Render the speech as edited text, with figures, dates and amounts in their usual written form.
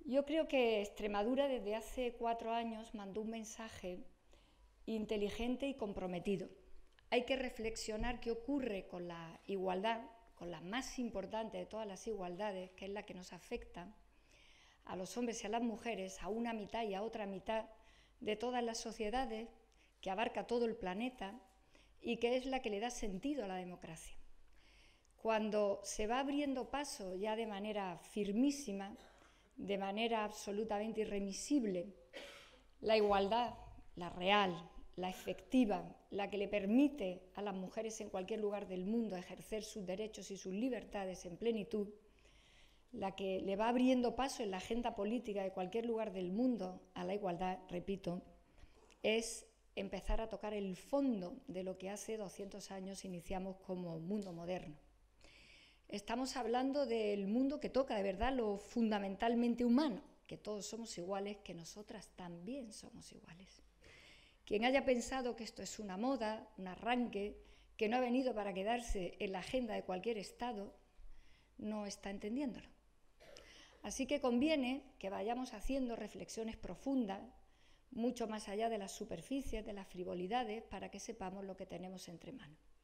Yo creo que Extremadura desde hace 4 años mandó un mensaje inteligente y comprometido. Hay que reflexionar qué ocurre con la igualdad, con la más importante de todas las igualdades, que es la que nos afecta a los hombres y a las mujeres, a una mitad y a otra mitad de todas las sociedades, que abarca todo el planeta y que es la que le da sentido a la democracia. Cuando se va abriendo paso ya de manera firmísima, de manera absolutamente irremisible, la igualdad, la real, la efectiva, la que le permite a las mujeres en cualquier lugar del mundo ejercer sus derechos y sus libertades en plenitud, la que le va abriendo paso en la agenda política de cualquier lugar del mundo a la igualdad, repito, es empezar a tocar el fondo de lo que hace 200 años iniciamos como mundo moderno. Estamos hablando del mundo que toca de verdad lo fundamentalmente humano, que todos somos iguales, que nosotras también somos iguales. Quien haya pensado que esto es una moda, un arranque, que no ha venido para quedarse en la agenda de cualquier Estado, no está entendiéndolo. Así que conviene que vayamos haciendo reflexiones profundas, mucho más allá de las superficies, de las frivolidades, para que sepamos lo que tenemos entre manos.